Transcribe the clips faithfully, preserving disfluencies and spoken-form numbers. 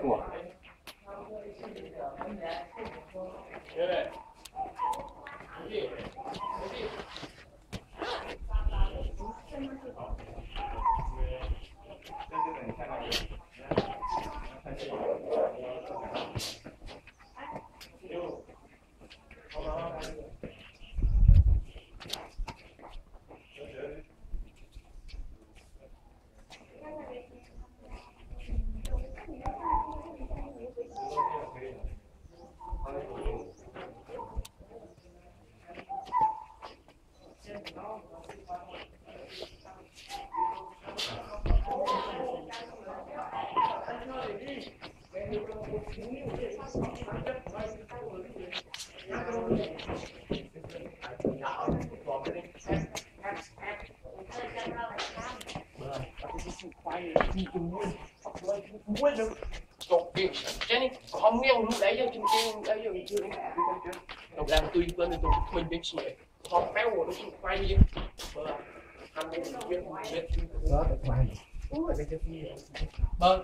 哇！ Không lấy cho trên trên lấy cho chưa đọc làm tuy lên được mình biết gì không béo rồi nó cũng quay đi anh biết biết đó là quay vâng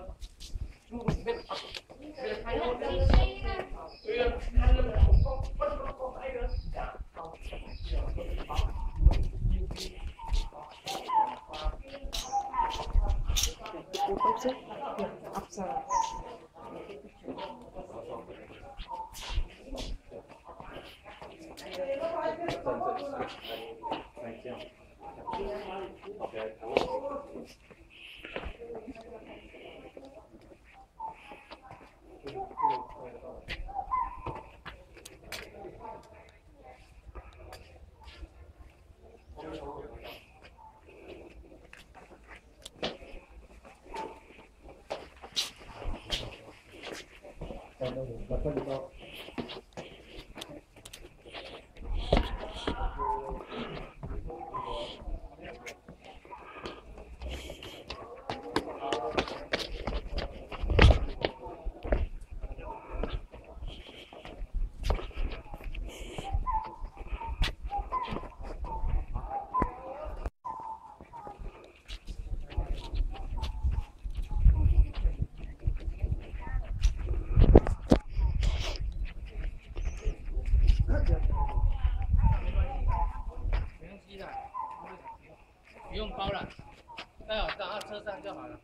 不用包了，带好到车上就好了。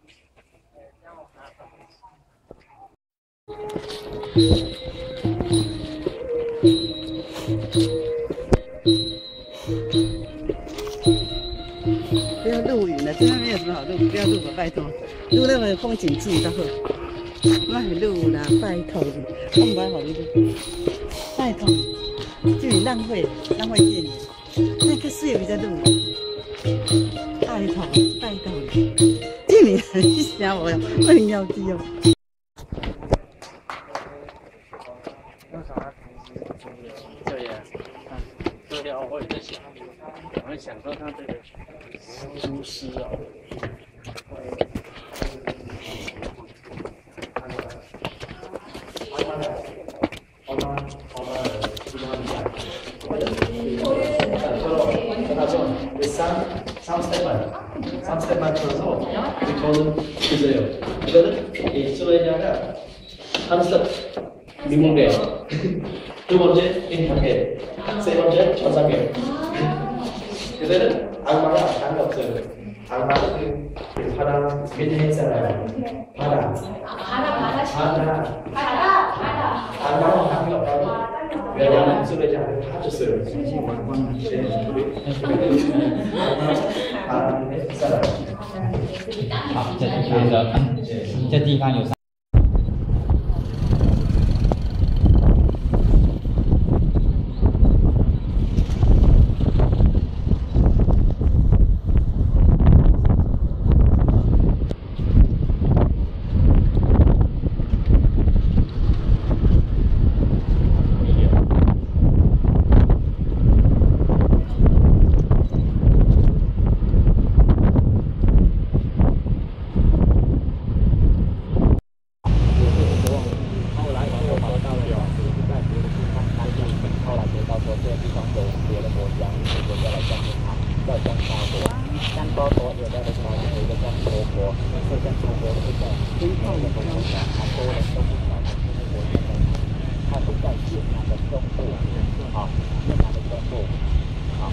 不要录影了，这边没有什么好录，不要录了，拜托。录那个风景记就好。那录啦，拜托你，我唔爱好你录，拜托你，这里浪费浪费电。那个水有在录。 拜托，拜托你，这你很想我，我很要记哦。 这里啊，资料我也在想，我会想说他这个厨师啊。 삼 스텝만, 삼 스텝만 쳐서 이거는 주세요. 이거는 일수에다가 삼 스텝 미문돼요. 두 번째 인터넷, 세 번째 천상계. 그들은 악마가 당이 없어요. 악마는 그 바다 밑에 있잖아요. 바다. 바다. 바다. 바다. 악마는 당이 없다고. 왜냐하면 술에 잔을 다 줬어요. 好，这觉得这地方有。 包括有的的话，有的像中国，这像中国的这个规范的东西啊，很多的。 中部，好，面南的中部，好。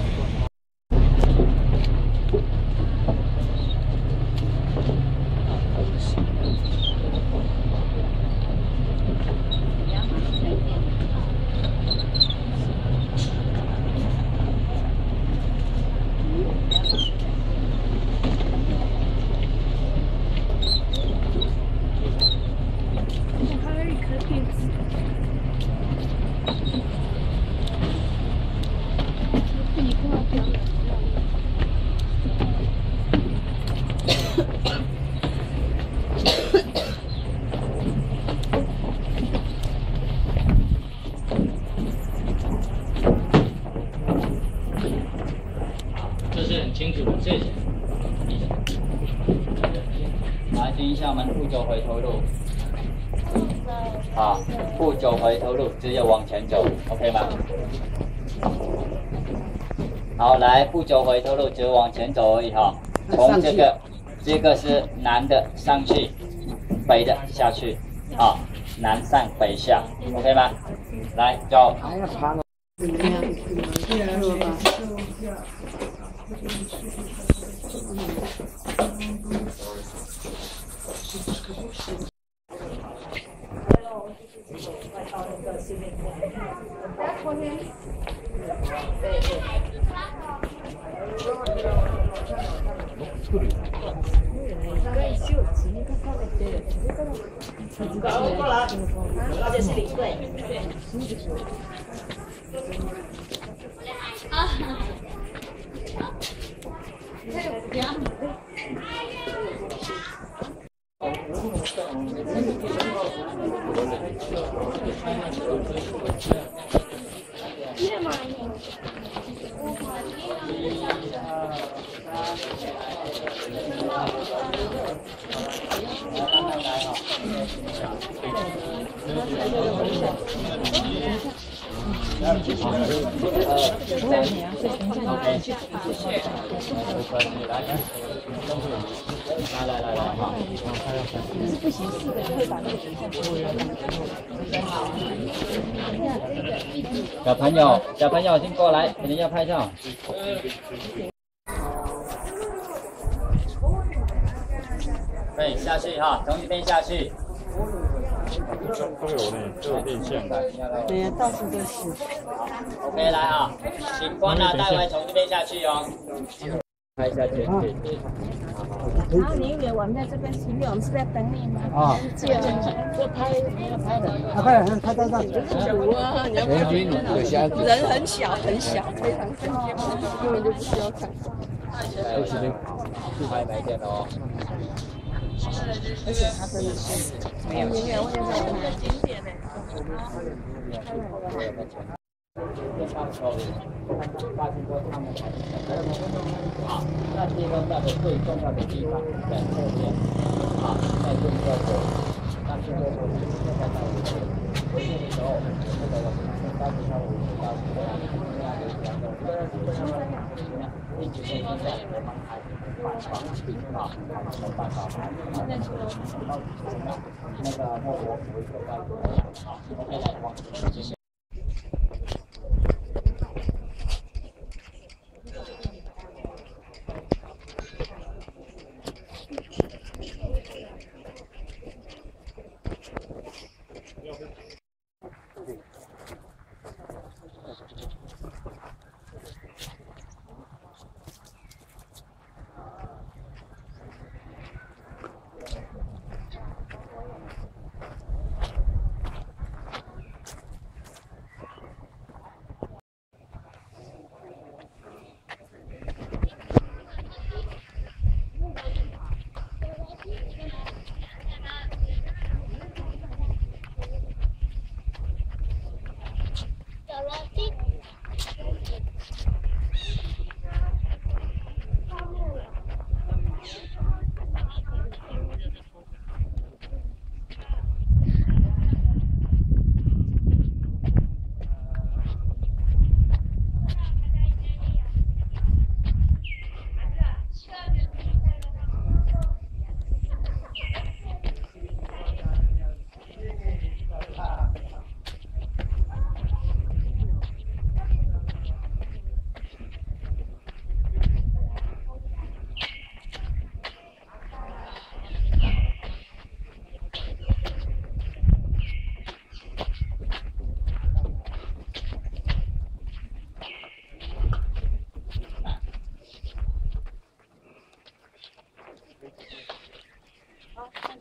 这是很清楚的，谢谢。来，听一下我们不走回头路。啊，不走回头路，直接往前走 ，OK 吗？好，来，不走回头路，只往前走而已哈。从这个，这个是南的上去，北的下去，啊，南上北下 ，OK 吗？来，走。 过来，而且是零对。啊。这个不要。 来来来来，好。 不行，四个会把那个影像播小朋友，小朋友先过来，肯定要拍照。可以下去哈，从这边下去。 都有呢，都有变相的。 对呀，到处都是。 OK， 来啊，请关了带回从这边下去哦。拍一下前景。 然后你以为我们在这边停留，我们是在等你吗？ 啊， 这样就拍要拍的。 啊，快点，拍照照。 哇，你要看，人很小很小，非常小，根本就不需要看。 不行，拍没电哦。 而且它真的是没有景点，我也是一个景点呢。 好，那接收到的最重要的地方在后面，啊，在这个走，那最后我们现在到回去的时候，这个到时候我们到这样这样的一个，一直在现在我们还办法啊，没办法还那个那个莫国回收到啊 ，OK 来往谢谢。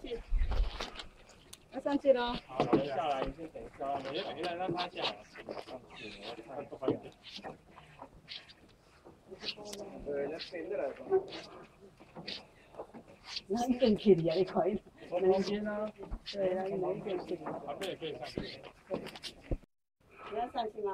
去，要上去喽。 好，下来你先等一下，你就等一下让他下来，上去，我看多快点。对，那现在来说。 然后一根起来，你看， 我旁边啊。 对，然后一根起来。 旁边也可以上去。 你要上去吗？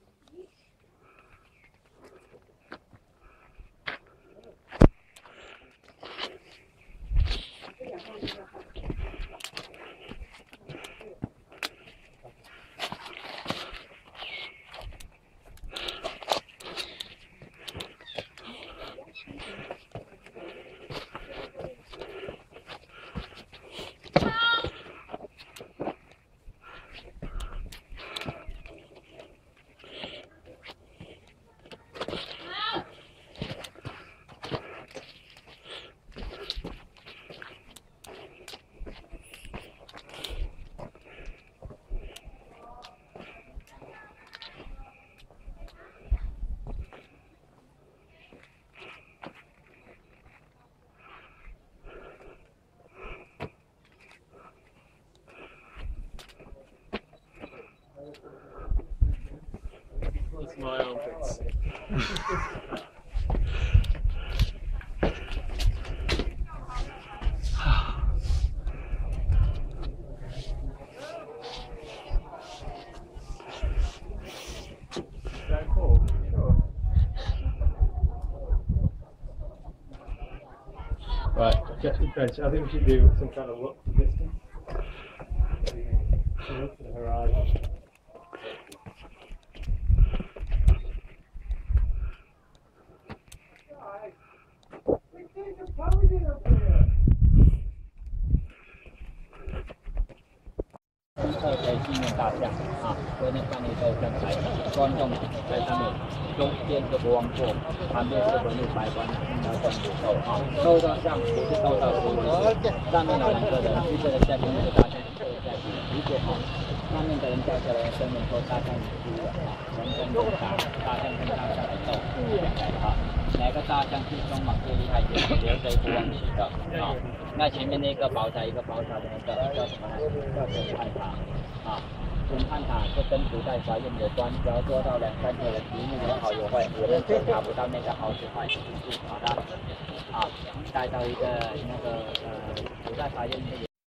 What's my armpits? That cool. Sure. Right, check the bench. I think we should do some kind of look for distance. Look to the horizon. Hãy subscribe cho kênh Ghiền Mì Gõ để không bỏ lỡ những video hấp dẫn. 观众在上面，中间是国王座，旁边是文武百官，然后政府斗啊，斗到像不是斗到头，上面有两个人，一个人在跟一个大象，一个人在比，理解好。上面的人叫下来，声明说大象输了啊，人跟人打，大象跟大象来斗，啊，哪个大象最凶猛最厉害，就由谁国王起的啊。那前面那个宝塔一个宝塔的那个叫什么呢？叫审判塔啊。审判塔是跟古代法院有关，只要做到两三个人一目有好有坏，有人检查不到那个好是坏，好的，啊，带到一个那个呃古代法院那里。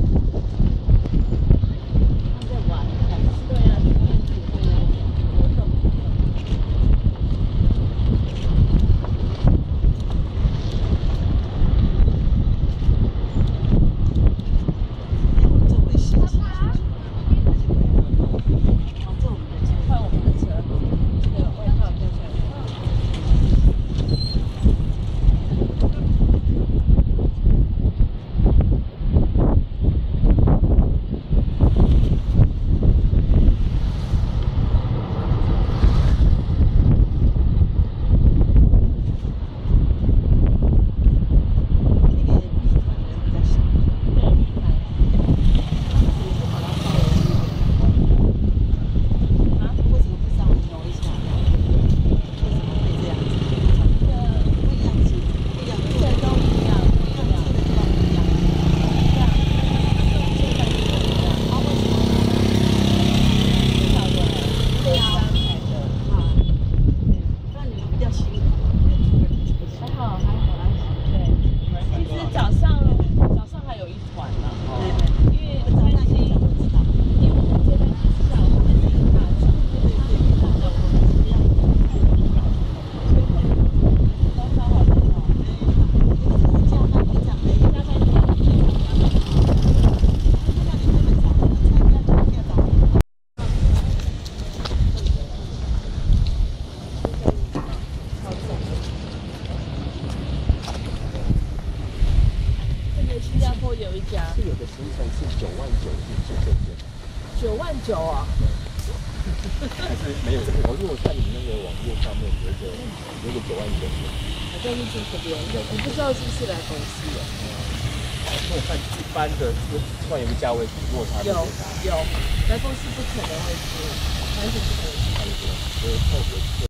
九万九啊！ 但是没有这个，我如果看你那个网页上面有一个有一个九万九， 好像是住这边，我不知道是不是来公司的。 那我看一般的，就突然有个价位落差。 有有，来公司不可能会住，完全不可能。 还有一个，就是特别。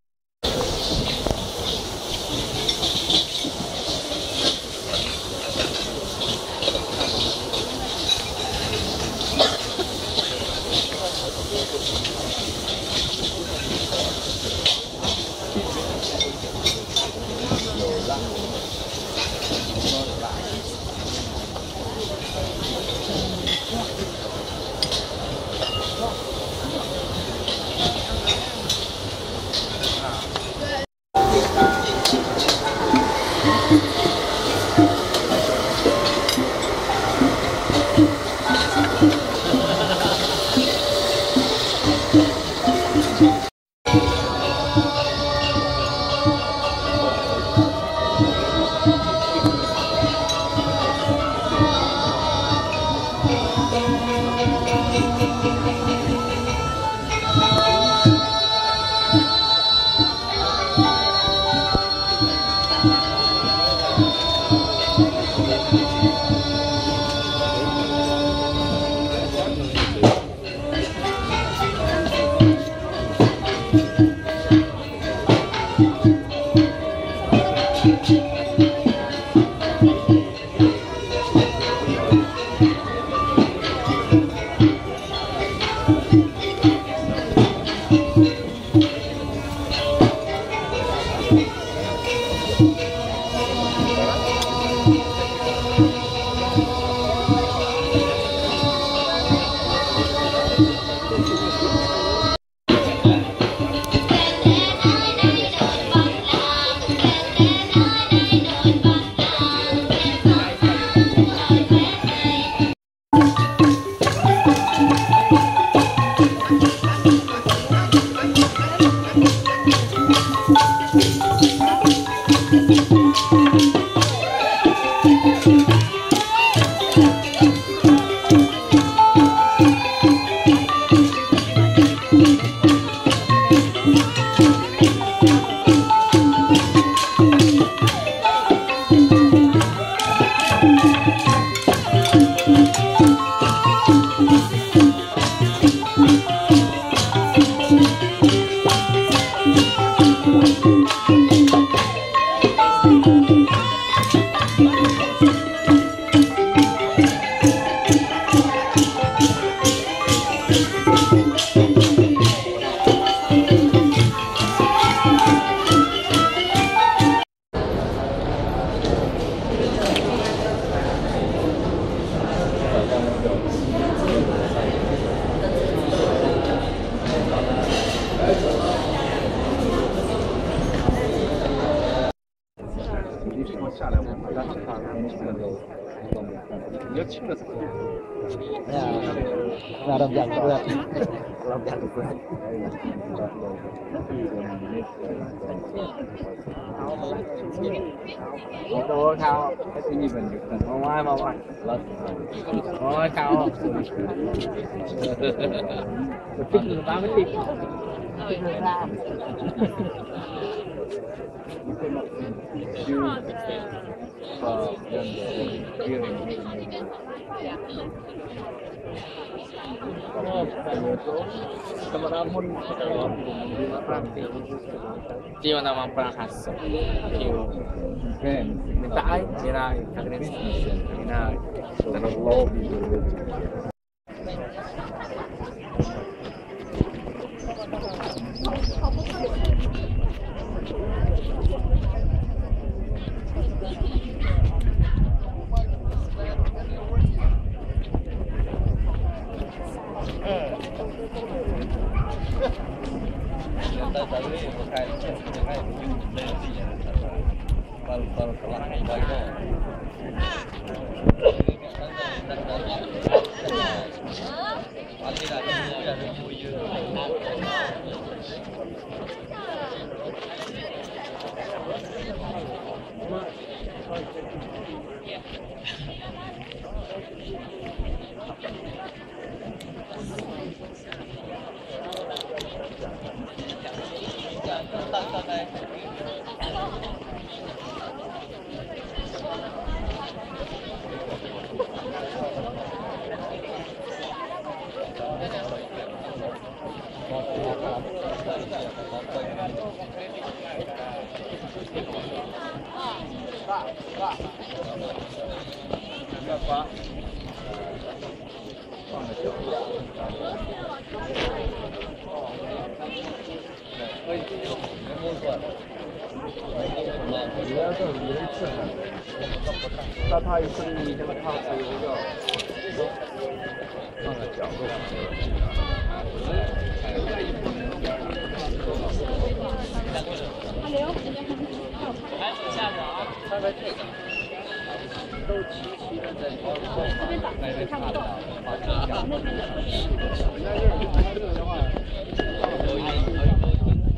你要轻的是不是？ Nah, làm yang berat. Làm yang berat. Đồ khao, cái gì mình được thành không ai mà mà. Ôi khao. Thích người ta mới thích. Thích người ta. Dia nama Prahas. Dia minta ai, dia nak dia nak那它一分离，这个它是有一个放个角度。下着啊，稍微退点。都齐齐的在高空，那边看不到，把这个角度。那这个的话，有一有一。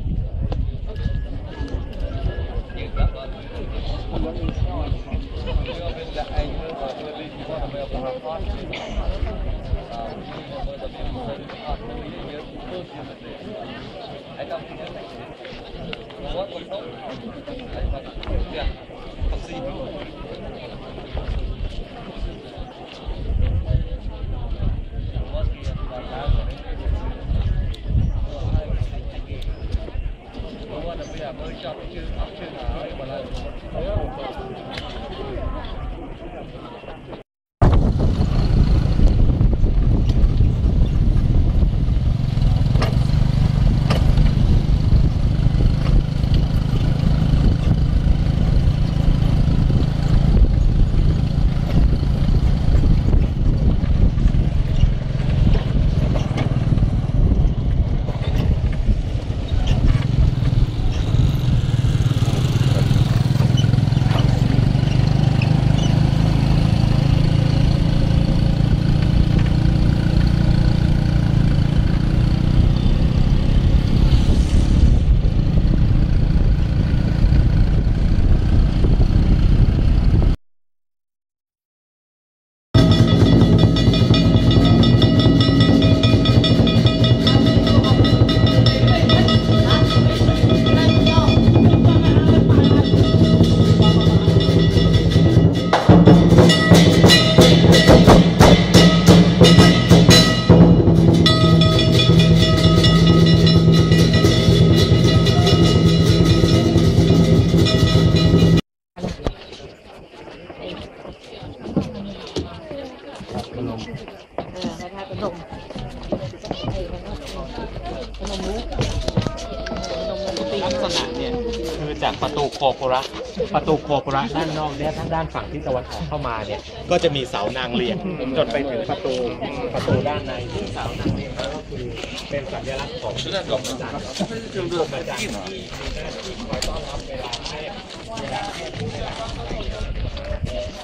ลักษณะเนี่ยคือจากประตูโคโคระประตูโคโคระด้านนอกเนี่ยทางด้านฝั่งที่ตะวันออกเข้ามาเนี่ยก็จะมีเสานางเรียงจนไปถึงประตูประตูด้านในซึ่งเสานางเรียงนั้นก็คือเป็นสัญลักษณ์ของกรมประจักษ์ซึ่งกรมประจักษ์ที่มีหน้าที่คอยต้อนรับเวลาให้เวลาให้ผู้ใดก็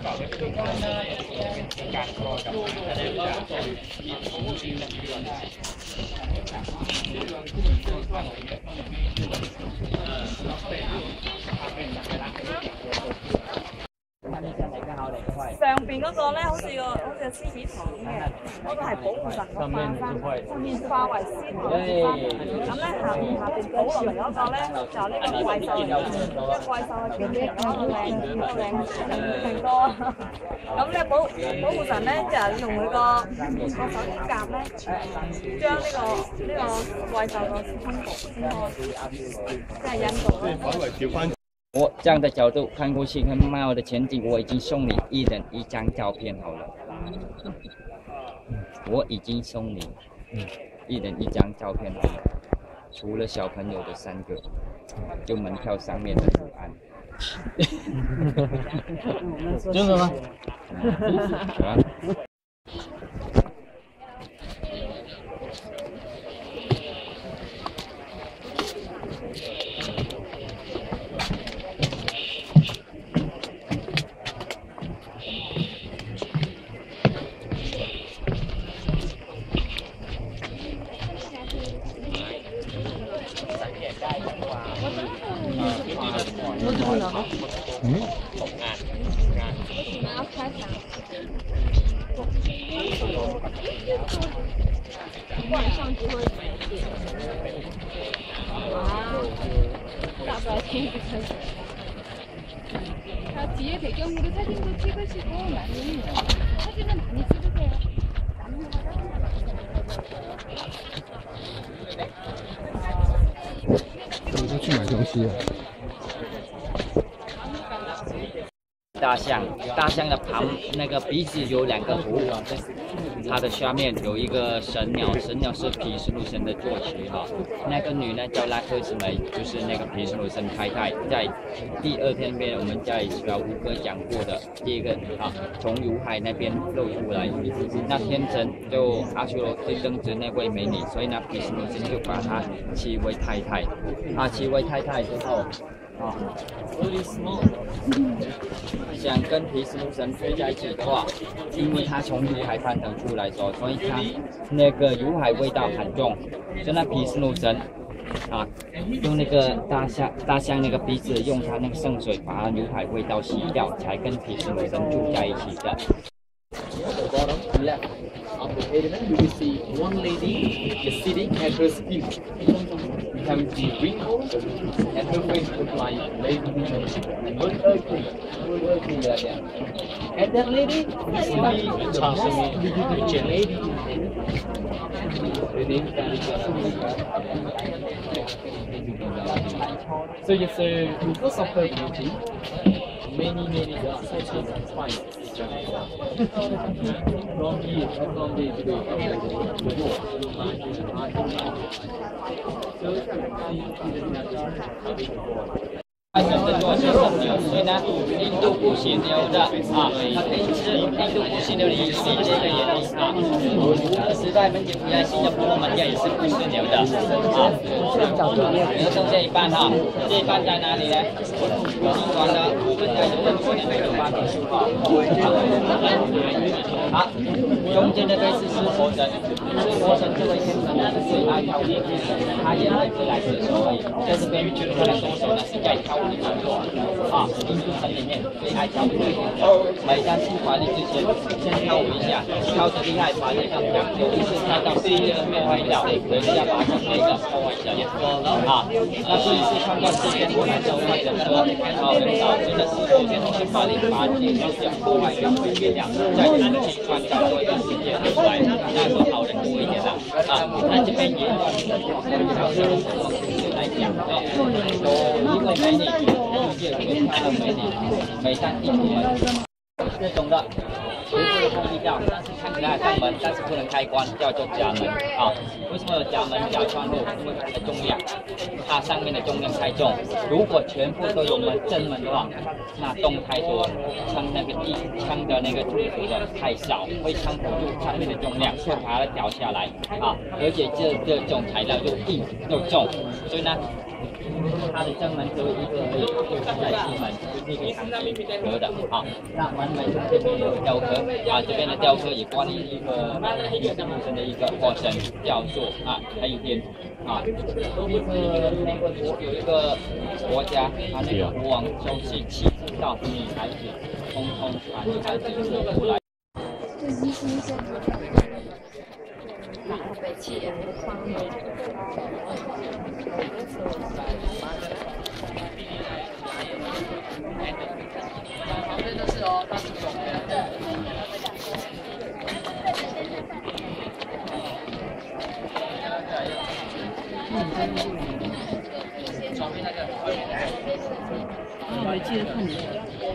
ก่าก็คือการคอกับแสดงว่ามีของจริงแบบนี้上邊嗰個咧，好似個好似獅子堂嘅，嗰個係保護神個化身，上面化為獅子咁咧下邊下邊倒落嚟嗰個咧，就呢個怪獸嚟嘅，呢個怪獸係叫咩？嗰個靚靚靚哥。咁咧保保護神咧就用佢個個手指甲咧，將呢個呢個怪獸個胸部先開，即係引導咧。 反為調翻。 我这样的角度看过去，看猫的前景，我已经送你一人一张照片好了。我已经送你一人一张照片好了，除了小朋友的三个，就门票上面的图案。 真的吗？ 啊。 嗯。 晚上就会远一点。哇！大白天不开心。자 뒤에 배경으로 사진도 찍으시고 많이 사진은 많이 찍으세요. 怎么去买东西啊？ 大象，大象的旁那个鼻子有两个湖，它的下面有一个神鸟，神鸟是毗湿奴神的坐骑哈。那个女呢叫拉克斯梅，就是那个毗湿奴神太太。在第二天边我们在小吴哥讲过的第一个啊，从如海那边露出来，那天神就阿修罗最正直那位美女，所以呢毗湿奴神就把她妻为太太。啊，妻为太太之后。啊，想跟毗湿奴神飞在一起的话，因为他从如海攀登出来说，所以他那个如海味道很重，所以那毗湿奴神啊，用那个大象大象那个鼻子，用他那个圣水把如海味道洗掉，才跟毗湿奴神住在一起的。 Bottom left of the element, you will see one lady is sitting at her skin. Having the wrinkles and her face look like lady and one ugly, one ugly like that. And that lady is the most lady. The name So you say because of her beauty, many many gods have find each other. From here, from day to day, so 它真的做是圣牛，所以呢，印度不血牛的啊，它可以吃印度不血牛的意思，这个原因啊。古的时代，本柬埔寨新加坡门店也是不吃牛的啊。你要中这一半哈，这一半在哪里呢？金管的部分在中间，中间没有八点十号。好，中间的这是湿婆神，湿婆神这位天神呢是最爱跳舞的，他也来自来自所以在这边他的双手呢是在跳舞。啊，印度神里面最爱跳舞的，每当出法力之前，先跳舞一下，跳得厉害，把那个讲有一次跳到第一个没坏掉，人家把它那个破坏掉。啊，那这一次看到这边我来教会的说，啊，很少真的是有些东西法力把这个讲破坏掉，毁灭掉，在人体创造多一个世界出来，那说好人多一点的啊，那这边也小时候来讲啊，有一位美女。世界最漂亮的美女，每当一出门，这种的全部都封闭掉，但是看起来像门，但是不能开关，叫做闸门啊。为什么有闸门、闸窗户？因为它的重量，它上面的重量太重。如果全部都有门正门的话，那洞太多，撑那个地撑的那个柱子的太少，会撑不住上面的重量，会把它掉下来啊。而且这这种材料又硬又重，所以呢。 它的正门只有一个而已，就是在西门，就是一个长形格的啊。那门门这边有雕刻啊，这边的雕刻也挂了一个一个女生的一个火神雕塑啊，还有点啊，一个那个有一个国家，他那个国王就是妻子到女孩子，通通把女孩子做出来。 北汽人的方面。 旁边就是哦，大树总监。旁边那个， 我还记得看你。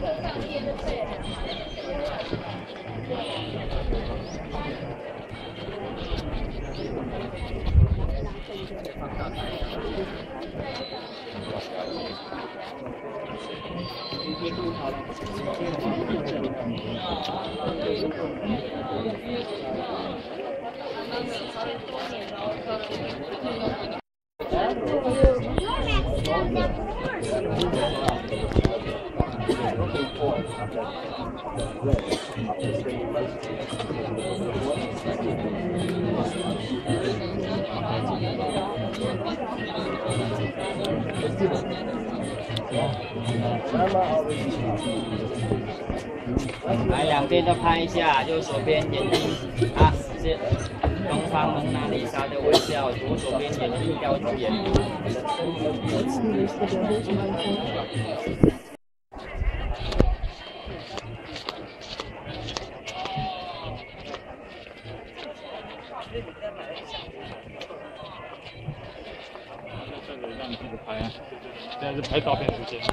来，两边都拍一下，右手边眼睛啊，是东方蒙娜丽莎的微笑，左手边眼睛雕住眼。 这个让你自己拍啊，现在是拍照片时间。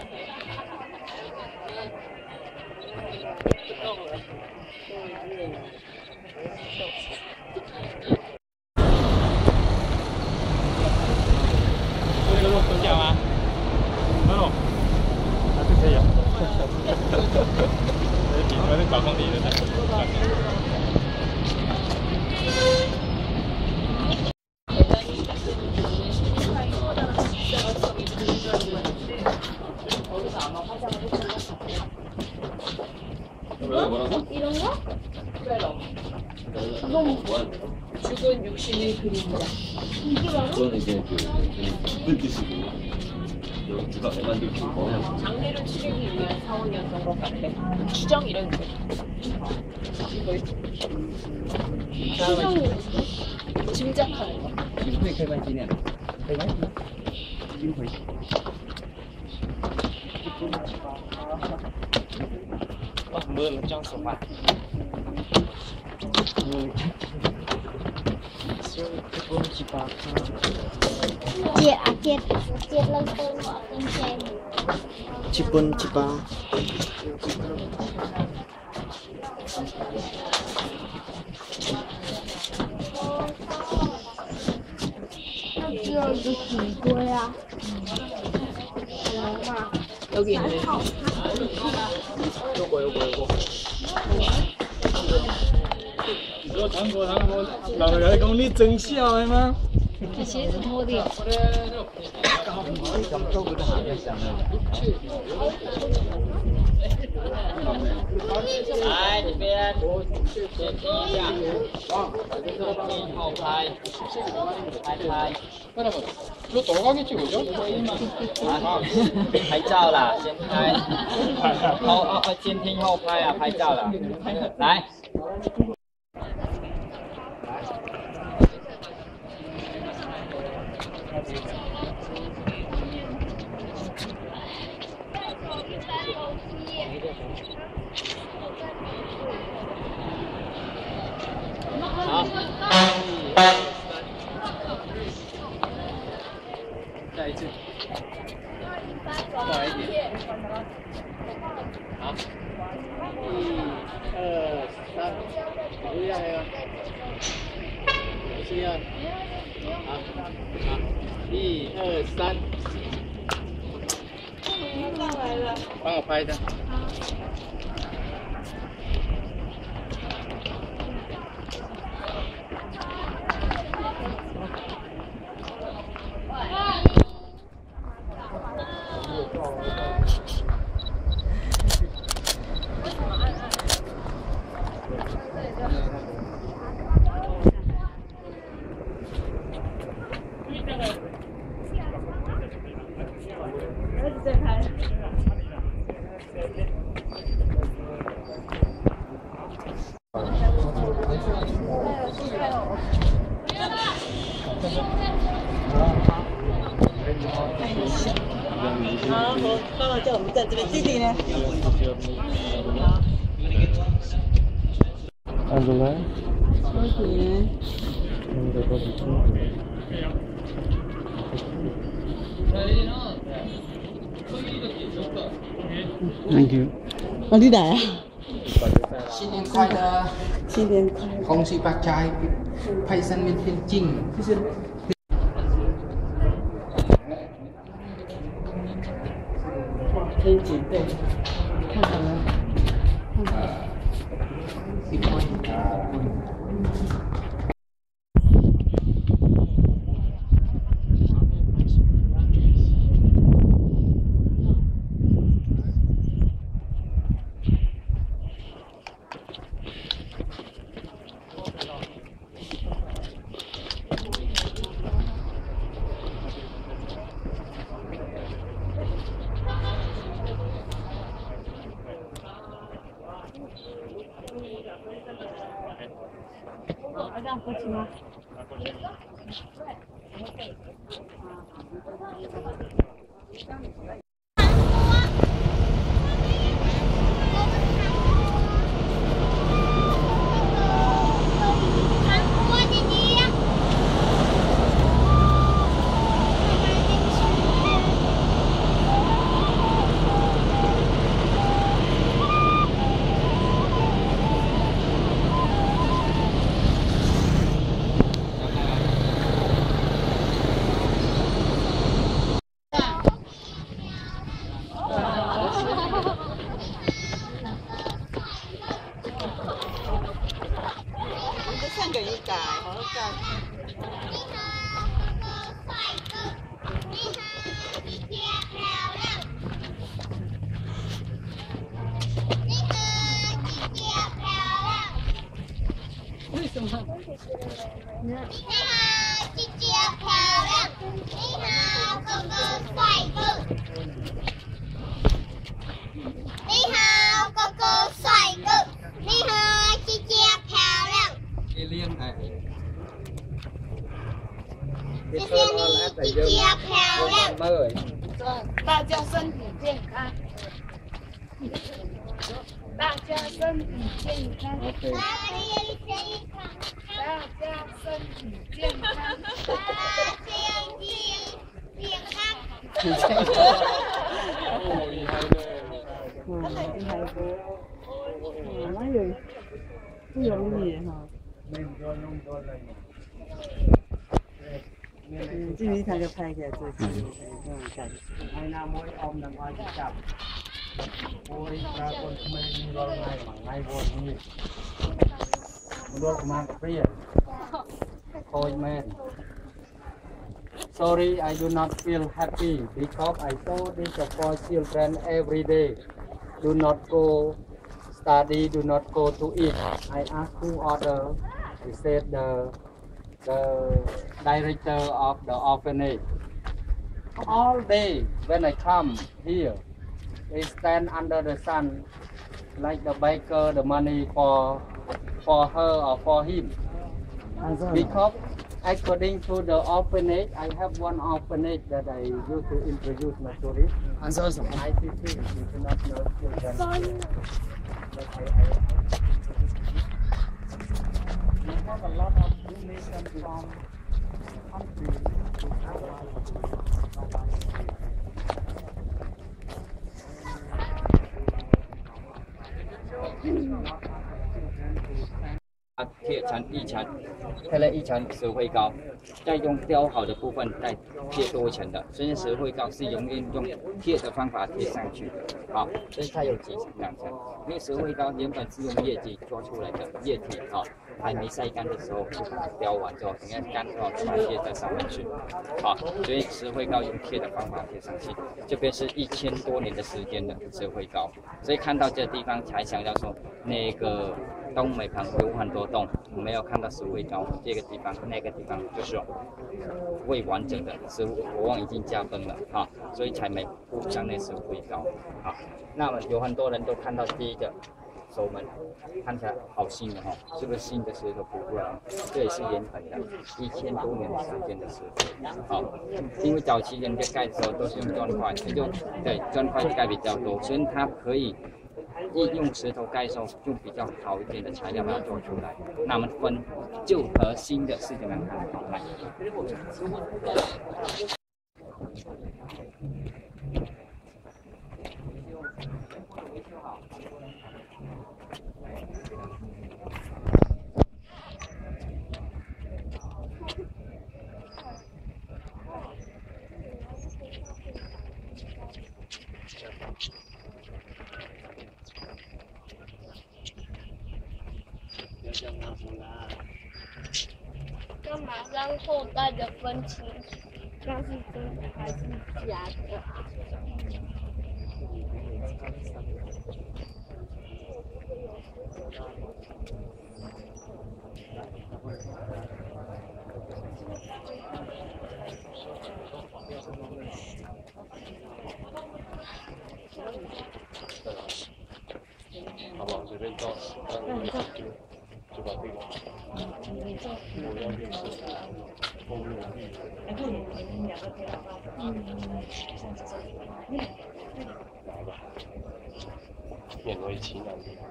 这个肉可以讲吗？没有，还是可以啊。这底端是高空底的， 이런 거? 죽은 육신의 그림자. 이게 바로? 그거는 이제 그 깊은 뜻이고 누가 왜 만들고 뭐 장례를 치르기 위한 사원이었던 것 같아. 추정 이런 거. 이거 추정이 짐작하는 거. 你会开关机呢？开关机，金回。哦，没了，这样手吧。 Chiết à chiết chiết lên tôi bỏ lên trên Chipun chipa. chưa được chỉ tôi à mà 여기 있네. 요거 요거 요거. 이거 당고 당고老员工你真笑的吗？ 这鞋子脱掉。 来这边，先停一下，先后拍，拍拍。 이거 돌아가겠지 그죠? 啊，拍照啦，先拍，后哦哦，先听后拍啊，拍照啦，来。 好，再一次，快一点。好，一、二、三，不一样没有？不是一样。好，好，一、二、三。帮我拍的。 好， 好，我爸爸叫我们在这边，弟弟呢？好。 按住来。 收钱。 那个多少钱？ Thank you。我你来啊？ 新年快乐！ 新年快乐！ 恭喜发财，派生明天进。谢谢。 哇，可以减肥，看好了，看好了。 一块。 这样过去吗？ 像个一改，好改。 为什么？你好，姐姐漂亮。你好，哥哥帅哥。你好，哥哥帅哥。你好，姐姐漂亮。谢谢你，姐姐漂亮。大家身体健康。大家身体健康。大家身体健康。 大家身体健康，大家身体健康。哦，厉害了！哇，厉害了！哇，那有不容易哈。嗯，今天他就拍起来做纪录片，这种感觉。ไอ้น้ำมวยอมน้ำอ้อยจับมวยปลาคนไม่มีรอยไงหมังไงบนนี่รถมาเปรี้ย Cold man. Sorry, I do not feel happy because I saw these four children every day. Do not go study, do not go to eat. I asked who order. He said the the director of the orphanage. All day when I come here, they stand under the sun like the baker the money for for her or for him. Because according to the orphanage, I have one orphanage that I used to introduce my tourists. I C T, International Children. Sorry. But I, I, we have a lot of donations from countries to 啊，贴成一层，贴了一层石灰膏，再用雕好的部分再贴多一层的。所以石灰膏是永远用贴的方法贴上去的，好，所以它有几层两层。因为石灰膏原本是用液体做出来的液体啊，还没晒干的时候就把它雕完之后，等下干之后才贴在上面去，好，所以石灰膏用贴的方法贴上去。这边是一千多年的时间的石灰膏，所以看到这地方才想到说那个。 东北旁有很多洞，没有看到石灰膏。这个地方、那个地方就是未完整的石国王已经驾崩了啊，所以才没铺上那石灰膏啊。那么有很多人都看到第一个守门，看起来好新的哈，是不是新的石头补过来？这也是岩粉的，一千多年时间的石头。好，因为早期人家盖的时候都是用砖块，就对砖块盖比较多，所以它可以一用石头盖的时候用比较好一点的材料把它做出来。那我们分旧和新的是怎么样看？好，来。 干嘛让后代的分清那是真的还是假的啊？ 好不好？随便照，照那个就就把这个我要练习，后面我练习。来吧，勉为其难。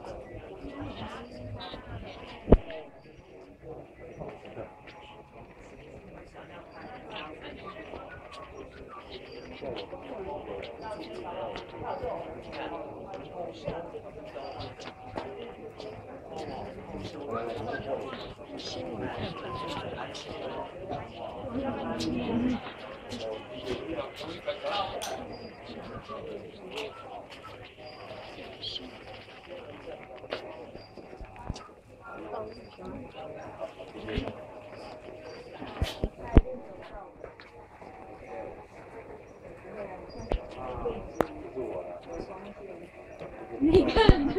你看，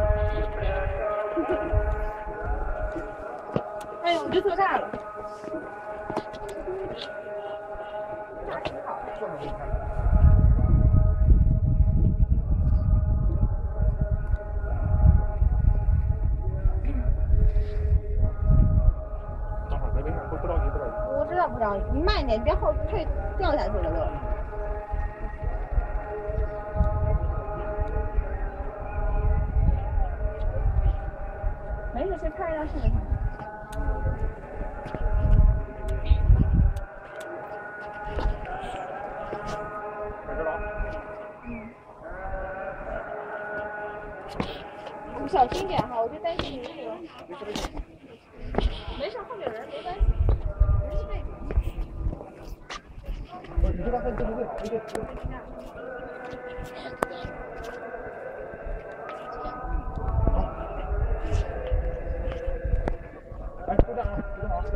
哎，我就说他了。 点，不要后退掉下去了都。没事，先拍一张试试看。嗯。你小心点哈，我就担心你那个。没事，后面有人，没关系。人是背景。 你这个分对不对？对对对。来，鼓掌啊！鼓掌好。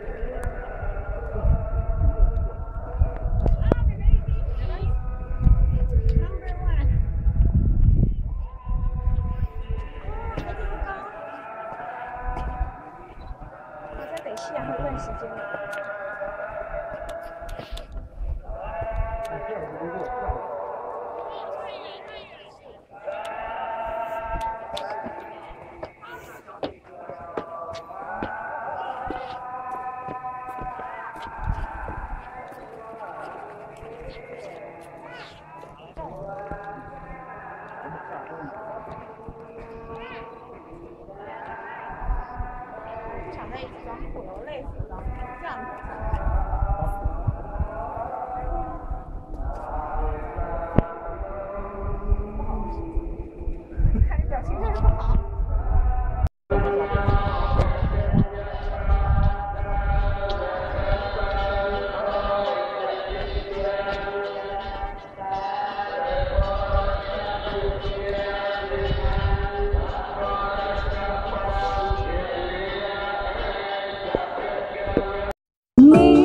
是啊，还有段时间了。想在一起装酷了，我累死了，这样子。不好意思，看你表情就是不好。 你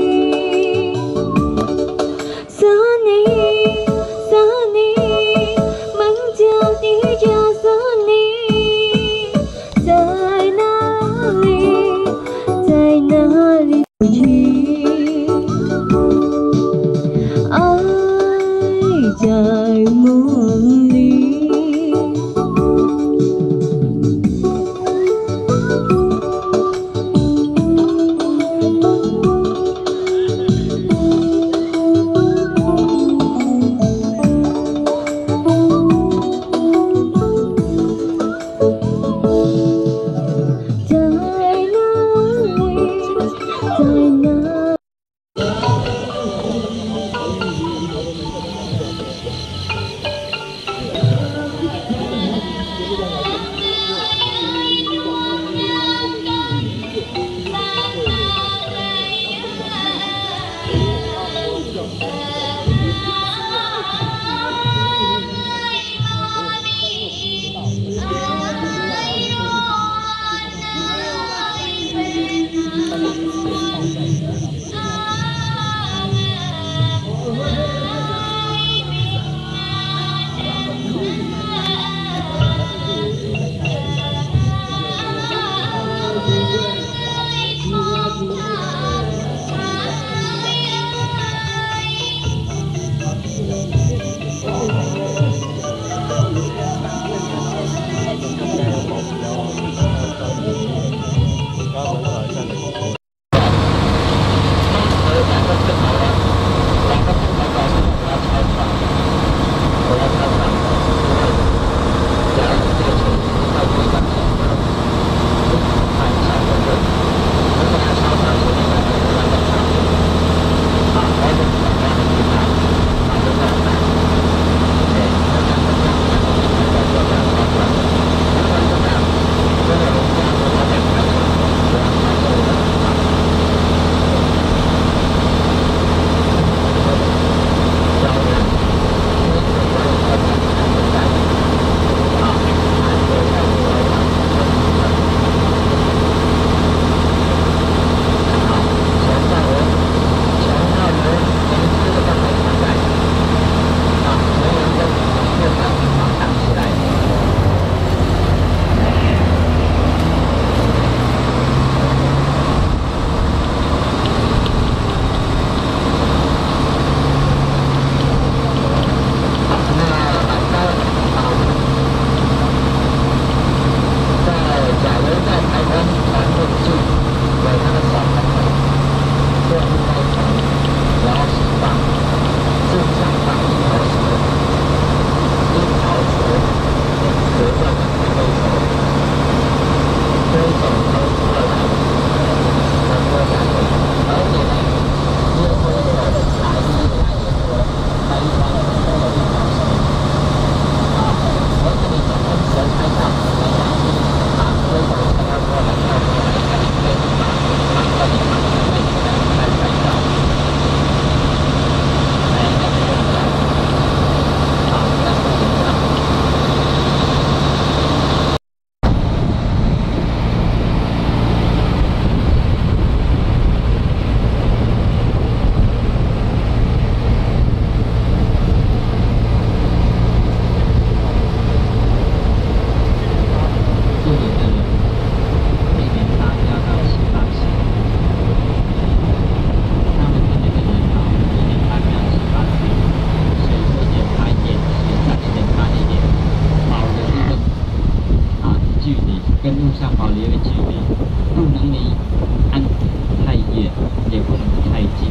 像保留一个距离，当你按太远，也不能太近。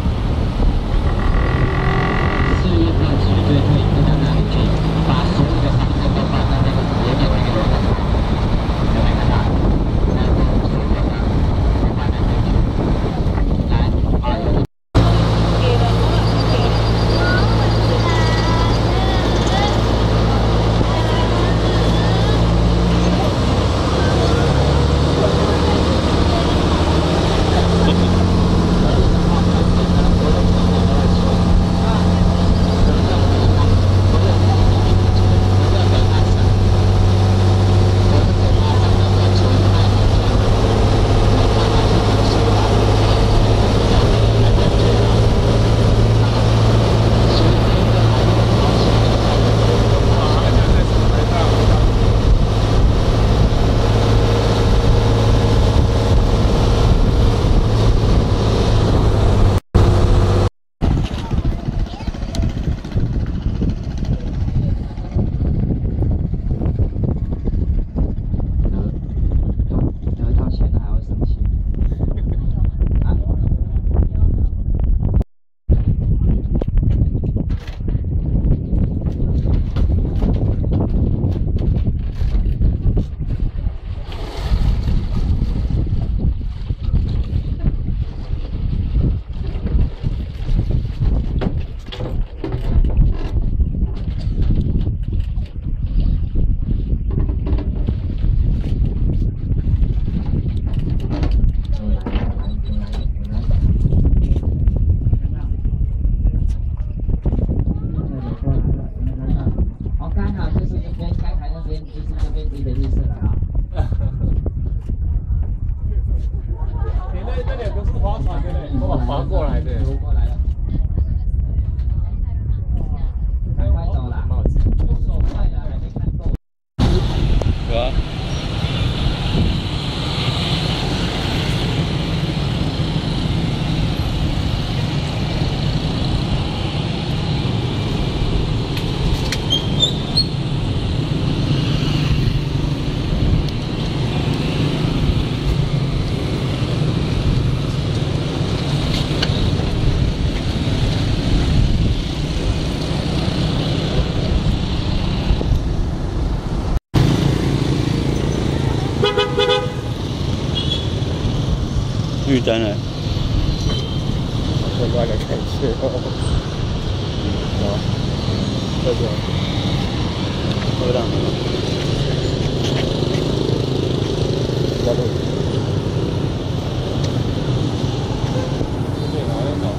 是一个绝对会不在那里去把所有的房子都放在那个斜面那个楼上，有没有看到？来，好了。 玉展览， 我过来看一下。哦，这边， 回档。 加入。对，哪里搞？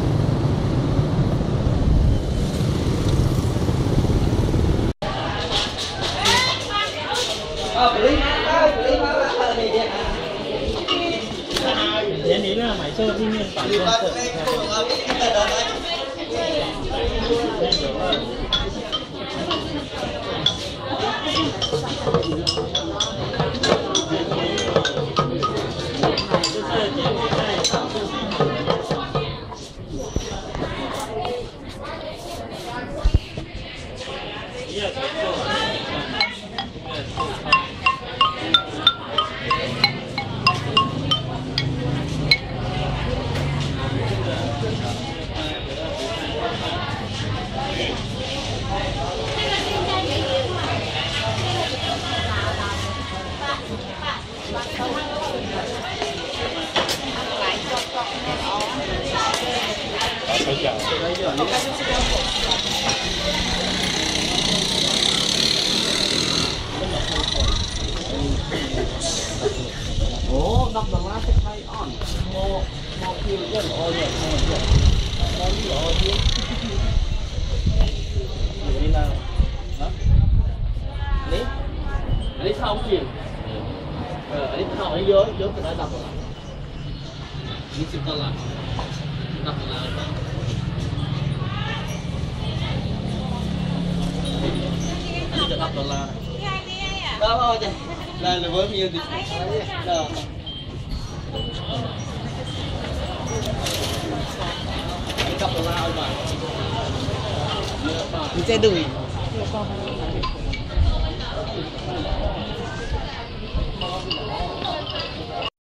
啊，不对，啊，不对，妈妈，那边啊。 连你那买这个地面板颜色，哦，นับดอลลาร์ไทยอ่อนโมโมคิวเยอะโอ้ยโมเยอะโมนี่โอ้ยอยู่นี่นะนะนี่อันนี้เท่ากี่เอออันนี้เท่าเยอะเยอะเป็นระดับอะไรยี่สิบดอลลาร์นับดอลลาร์อันนี้จะนับดอลลาร์ Đó thôi chị. Là là với nhiều thì đó. Mình sẽ đuổi.